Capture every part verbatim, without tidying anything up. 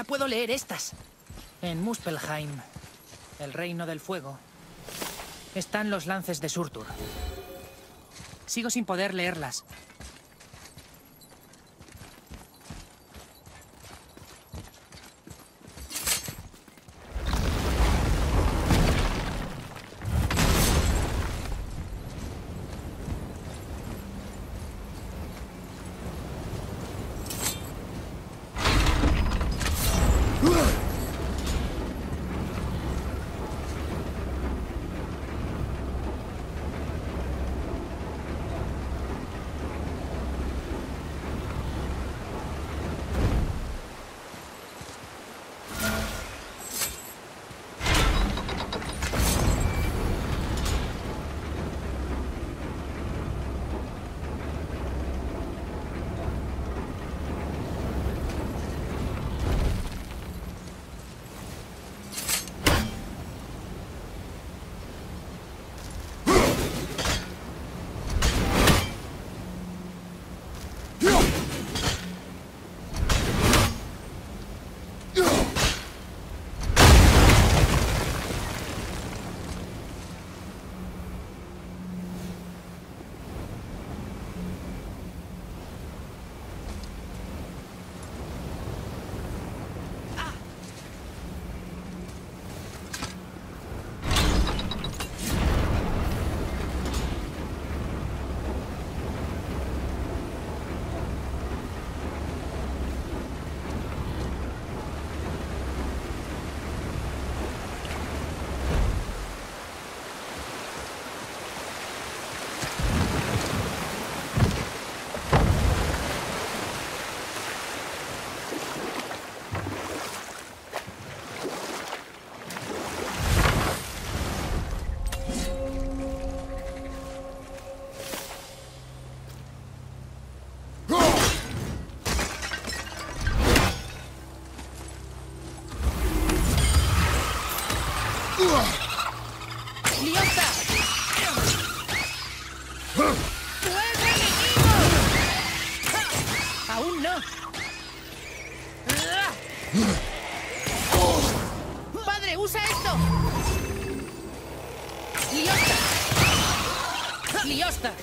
ya puedo leer estas. En Muspelheim, el reino del fuego, están los lances de Surtur. Sigo sin poder leerlas. ¡Liosta! ¡Fuego enemigo! ¡Aún no! ¡Padre, usa esto! ¡Liosta! ¡Liosta!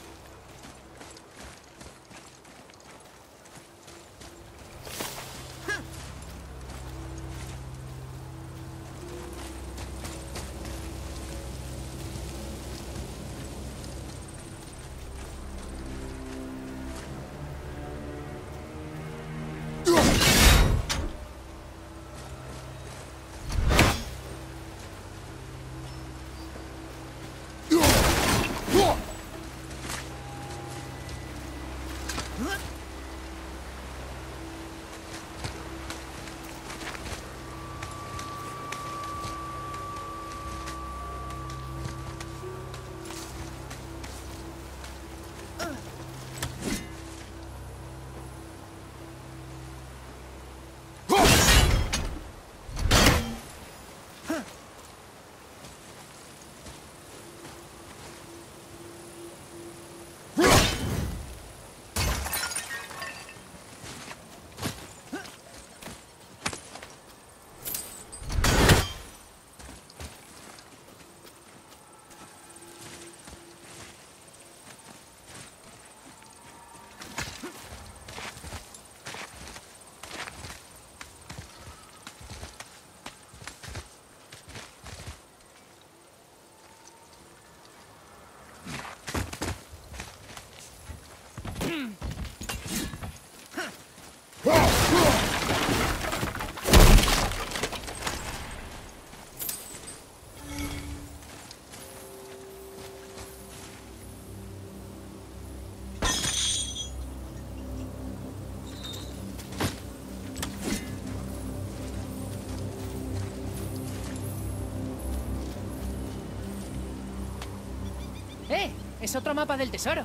¡Eh! Es otro mapa del tesoro.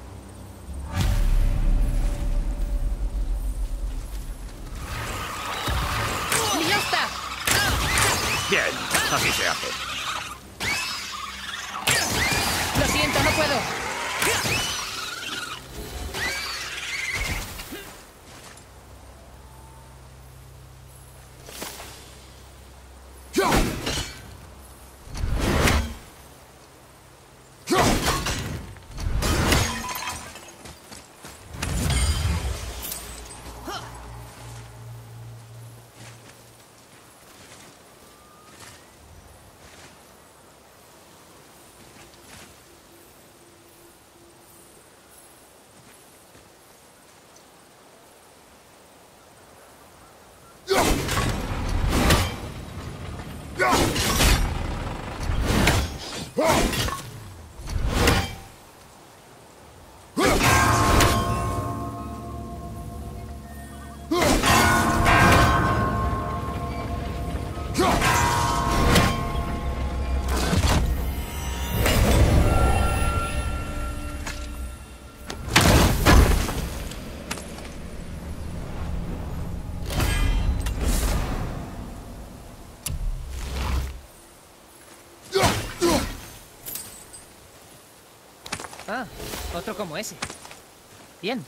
¡Liosta! Bien, así se hace. Lo siento, no puedo. Ah, otro como ese. Bien.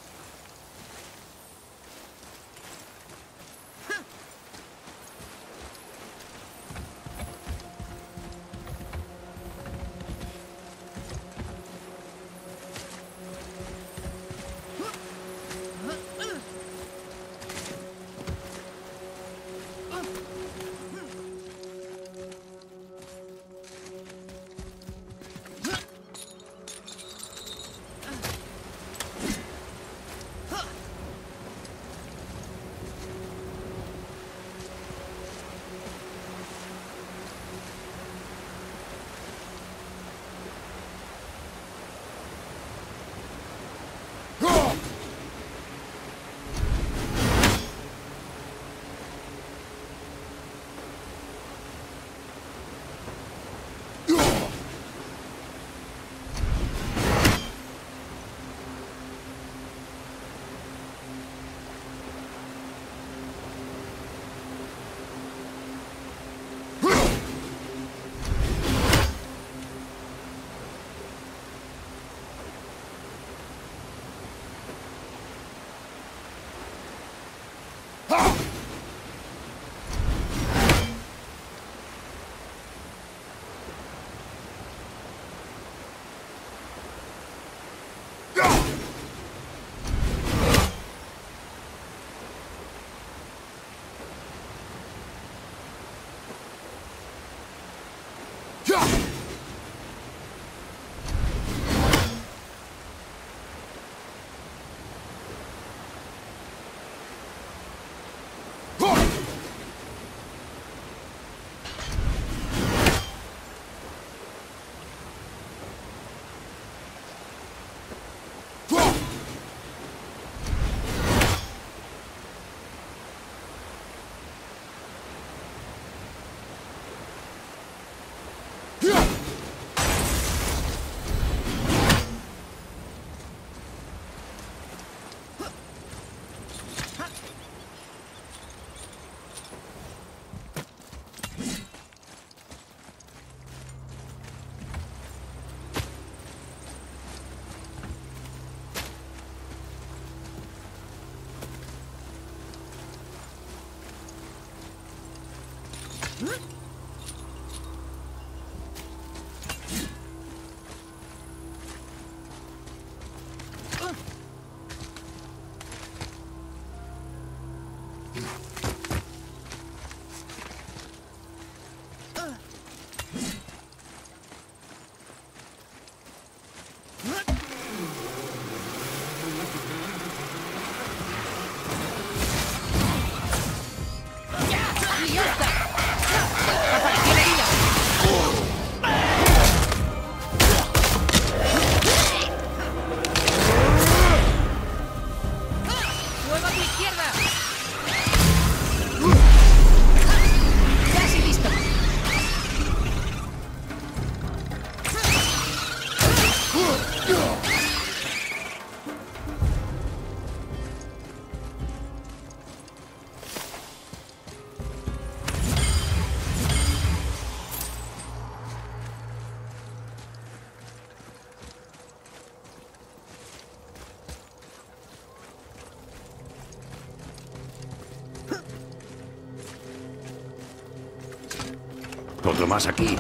Otro más aquí.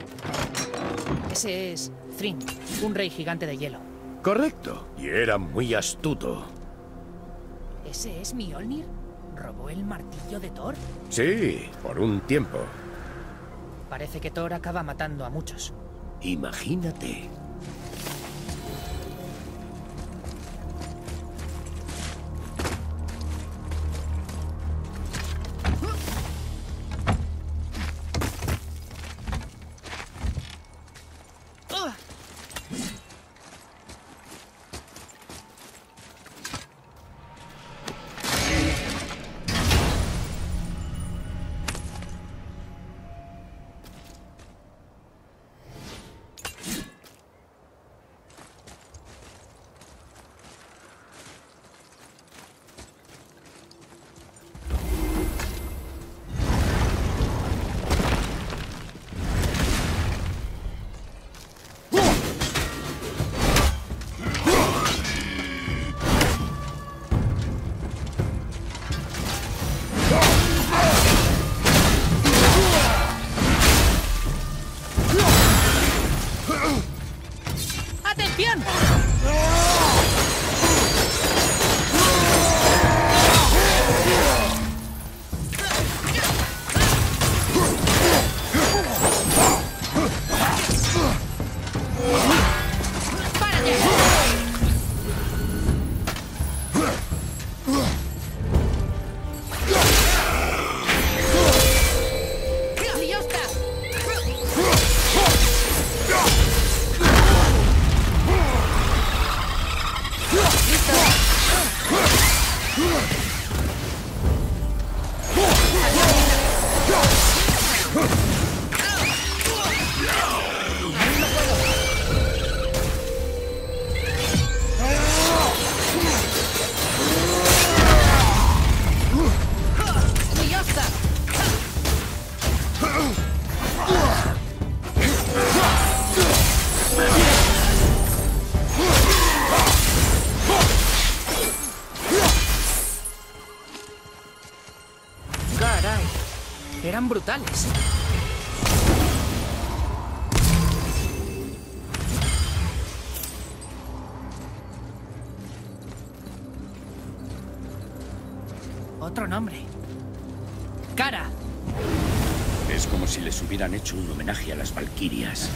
Ese es Thrym, un rey gigante de hielo. Correcto. Y era muy astuto. ¿Ese es Mjolnir? ¿Robó el martillo de Thor? Sí, por un tiempo. Parece que Thor acaba matando a muchos. Imagínate. Eran brutales. Otro nombre. Cara. Es como si les hubieran hecho un homenaje a las valquirias.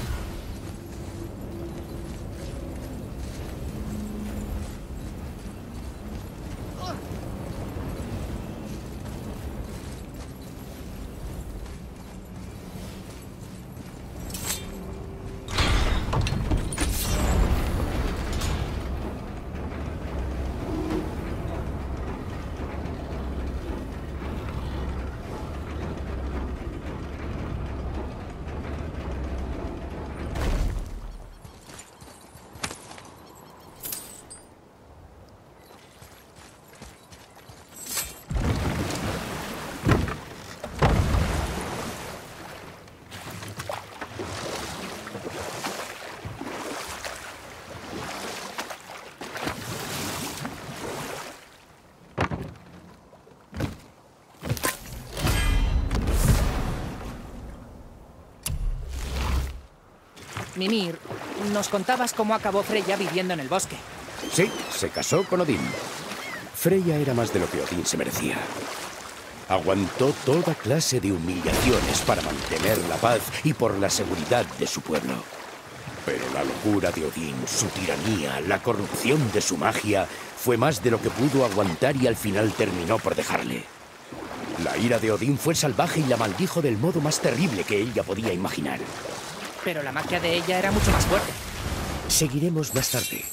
Mimir, nos contabas cómo acabó Freya viviendo en el bosque. Sí, se casó con Odín. Freya era más de lo que Odín se merecía. Aguantó toda clase de humillaciones para mantener la paz y por la seguridad de su pueblo. Pero la locura de Odín, su tiranía, la corrupción de su magia, fue más de lo que pudo aguantar y al final terminó por dejarle. La ira de Odín fue salvaje y la maldijo del modo más terrible que ella podía imaginar. Pero la magia de ella era mucho más fuerte. Seguiremos más tarde.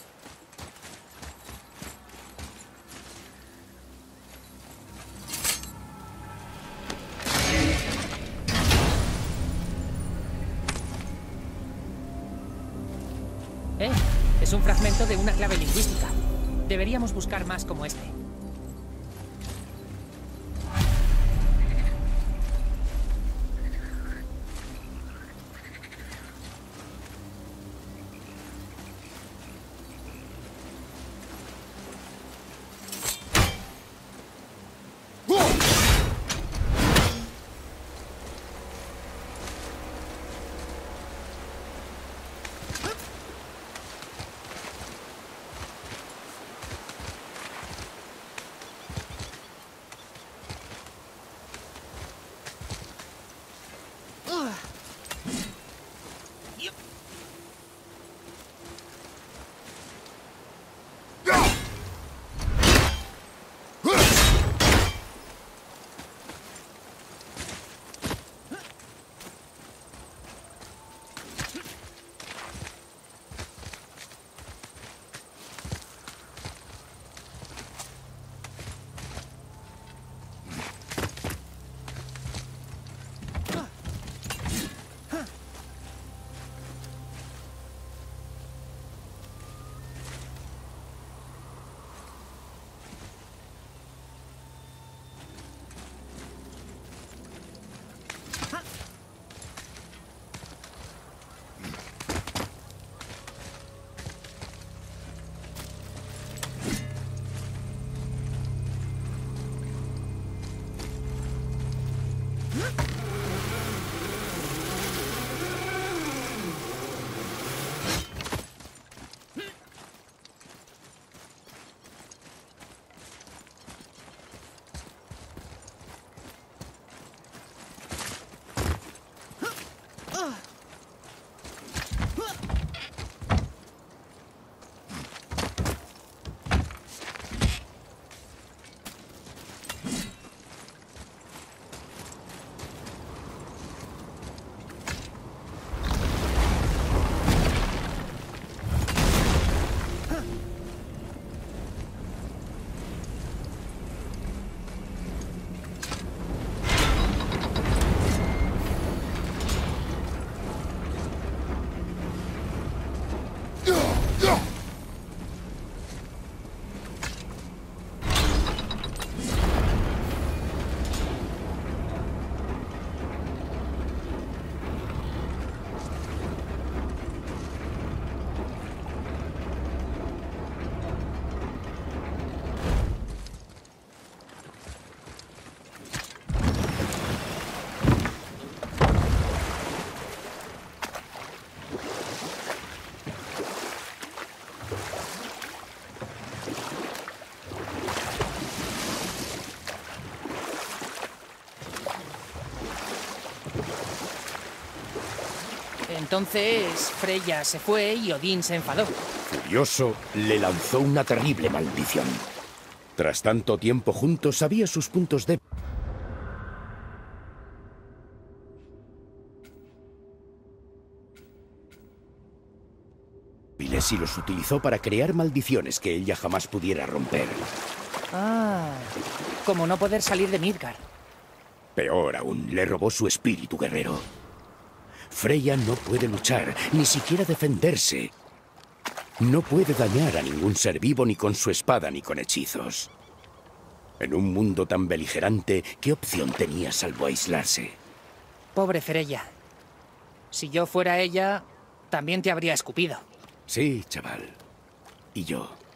Eh, es un fragmento de una clave lingüística. Deberíamos buscar más como este. Entonces Freya se fue y Odín se enfadó. Furioso, le lanzó una terrible maldición. Tras tanto tiempo juntos, sabía sus puntos débiles y los utilizó para crear maldiciones que ella jamás pudiera romper. Ah, como no poder salir de Midgard. Peor aún, le robó su espíritu guerrero. Freya no puede luchar, ni siquiera defenderse. No puede dañar a ningún ser vivo ni con su espada ni con hechizos. En un mundo tan beligerante, ¿qué opción tenía salvo aislarse? Pobre Freya. Si yo fuera ella, también te habría escupido. Sí, chaval. Y yo.